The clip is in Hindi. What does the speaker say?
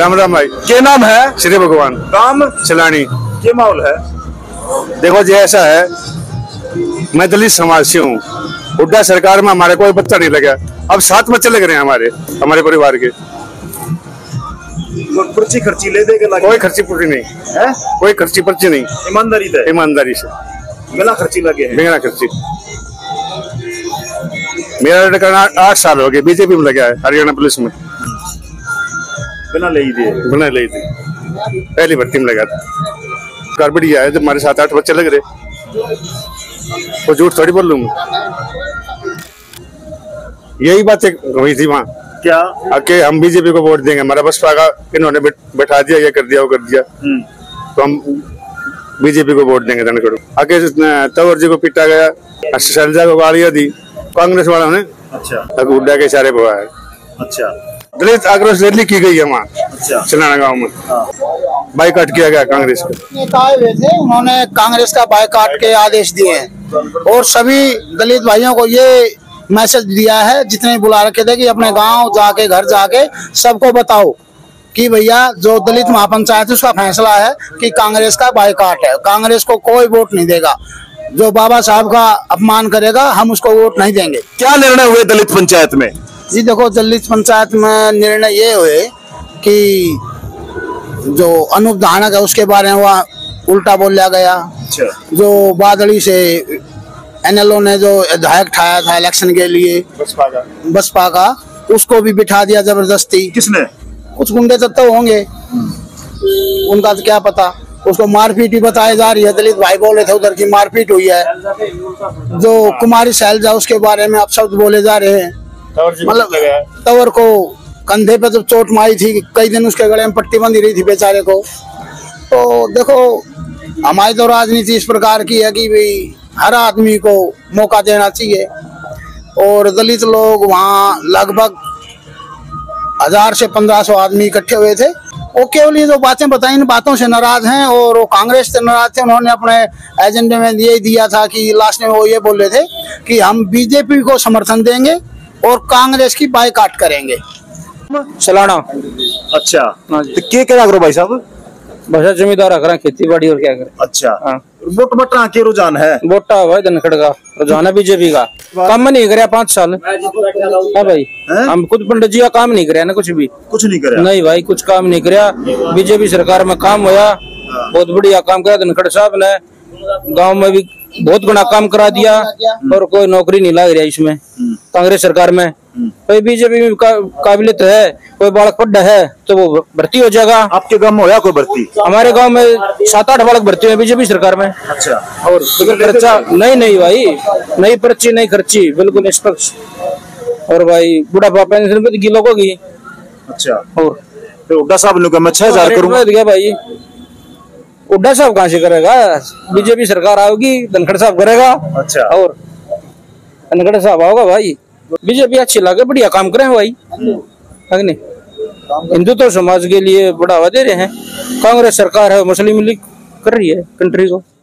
राम राम भाई। क्या नाम है? श्री भगवान। काम चलानी। क्या माहौल है? देखो जी ऐसा है, मैं दलित समाज से हूँ। हुड्डा सरकार में हमारे कोई बच्चा नहीं लगा। अब 7 बच्चे लग रहे हैं हमारे परिवार के। पर्ची खर्ची ले देगा? कोई खर्ची पर्ची नहीं है, कोई खर्ची पर्ची नहीं। ईमानदारी से? ईमानदारी से बिना खर्ची लगे हैं। बिना खर्ची। मेरा लड़का 8 साल हो गए बीजेपी में लगा है, हरियाणा पुलिस में। बिना ले दिए? बिना ले दिए। पहली भर्ती में लगा था। कार बढ़िया है, जब हमारे 7-8 बच्चे लग रहे, वो झूठ थोड़ी बोल लूंगा। यही बातें हुई थी वहाँ क्या आके हम बीजेपी को वोट देंगे, हमारा बसपा का इन्होंने बैठा दिया, ये कर दिया वो कर दिया, तो हम बीजेपी को वोट देंगे। धनखड़ आके तंवर जी को पीटा गया, शैलजा को गालियां दी कांग्रेस वालों ने। अच्छा। हुड्डा के इशारे पे हुआ है। अच्छा। दलित आक्रोश रैली की गई है वहाँ। अच्छा। चलाना गाँव में बाइकाट किया गया कांग्रेस का। नेता आए हुए थे, उन्होंने कांग्रेस का बाइकाट के आदेश दिए हैं और सभी दलित भाइयों को ये मैसेज दिया है, जितने बुला रखे थे, कि अपने गांव जाके घर जाके सबको बताओ कि भैया जो दलित महापंचायत उसका फैसला है कि कांग्रेस का बाइकाट है, कांग्रेस को कोई वोट नहीं देगा। जो बाबा साहब का अपमान करेगा हम उसको वोट नहीं देंगे। क्या निर्णय हुए दलित पंचायत में? जी देखो, दलित पंचायत में निर्णय ये हुए कि जो अनूप धानक है उसके बारे में वह उल्टा बोला गया। अच्छा। जो बादली से एनएलओ ने जो विधायक ठाया था इलेक्शन के लिए बसपा का, उसको भी बिठा दिया जबरदस्ती। किसने? कुछ गुंडे तत्व होंगे, उनका तो क्या पता। उसको मारपीट भी बताई जा रही है, दलित भाई बोले थे उधर की मारपीट हुई है। जो कुमारी शैलजा उसके बारे में अपशब्द बोले जा रहे हैं। मतलब तंवर को कंधे पे जब चोट मारी थी, कई दिन उसके गले में पट्टी बंधी रही थी बेचारे को। तो देखो, हमारी तो राजनीति इस प्रकार की है कि भाई हर आदमी को मौका देना चाहिए। और दलित लोग वहाँ लगभग 1000 से 1500 आदमी इकट्ठे हुए थे। वो केवल ये जो बातें बताई, इन बातों से नाराज हैं और वो कांग्रेस से नाराज थे। उन्होंने अपने एजेंडे में ये दिया था कि लास्ट में वो ये बोल रहे थे कि हम बीजेपी को समर्थन देंगे और कांग्रेस की बाइकाट करेंगे। चलाना। अच्छा। तो क्या करो भाई साहब? बस जमींदार करें, खेती बाड़ी और क्या करें। अच्छा। हाँ। वोट बटना के रुझान है? वोटा भाई धनखड़ का रुझान है, बीजेपी का। काम नहीं करे 5 साल। हाँ भाई, हम खुद पंडित जी का काम नहीं करे ना, कुछ नहीं करे। नहीं भाई, कुछ काम नहीं करे। बीजेपी सरकार में काम होया, बहुत बढ़िया काम करा धनखड़ साहब ने। गाँव में भी बहुत गुना काम करा दिया और कोई नौकरी नहीं लग रहा इसमें कांग्रेस सरकार में। कोई बीजेपी में काबिलियत है, कोई बालक पढ़ा है तो वो भर्ती हो जाएगा। आपके गांव में होया कोई भर्ती? हमारे गांव में 7-8 बालक भर्ती हुए बीजेपी सरकार में। अच्छा। और खर्चा नहीं भाई, नहीं पर्ची नहीं खर्ची, बिल्कुल निष्पक्ष। और भाई बुढ़ापा पेंशन भी दी लोगों की। अच्छा। और हुड्डा साहब ने कहा मैं 6000 करूंगा दिया भाई। हुड्डा साहब कहाँ से करेगा? बीजेपी सरकार आओगी, धनखड़ साहब करेगा। अच्छा। और धनखड़ साहब आओगा भाई। बीजेपी अच्छी लगे, बढ़िया काम करे भाई, है नहीं? हिंदुत्व समाज के लिए बढ़ावा दे रहे हैं। कांग्रेस सरकार है, मुस्लिम लीग कर रही है कंट्री को।